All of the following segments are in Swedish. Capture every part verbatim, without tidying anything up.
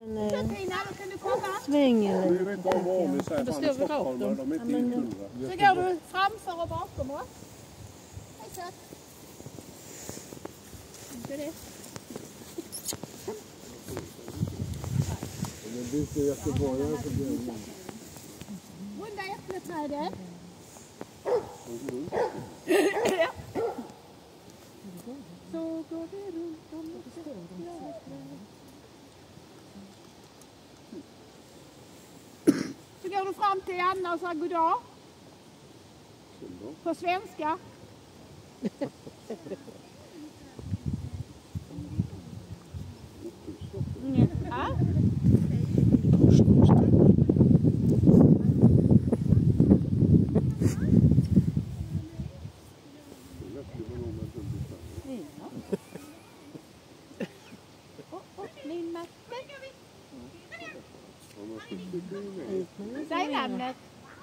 Tina, då kan du komma. Svänger lite. Det är rätt bra om vi säger Då fan står vi stockholmare, rakt. de är inte Ja, men- inkunniga. Så går du framför och bakom oss. Hej söt. Inte det. Men det är inte göteborgare så blir det. Runda äppleträdet. Så går det runt om äppleträdet. Så går du fram till Anna och säger goddag. På svenska. Mm. Ja. Min matte. Säg namnet.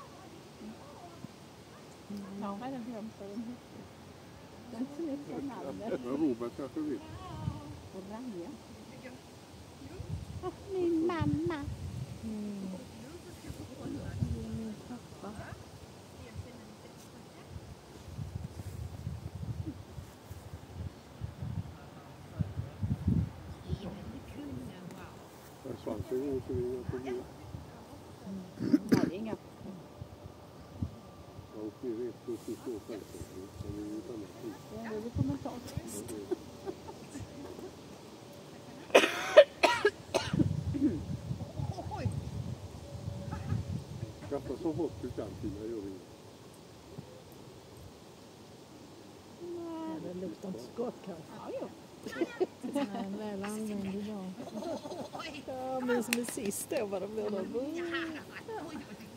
Ja, vad är den glömt för den? Den som är för namnet. Robert kanske vill. Min mamma. Svansen går så vi får bli. Nej, det är inga. Jag åkte ner rätt på sitt år självklart. Det är ju ett annat pris. Ja, det kommer ta. Skaffa så hårt du kan till när jag gör det. Ja, det luktar inte så gott kanske. Ja, jo. Nej, väl använd idag. Ja, men som är sist då var det blir det.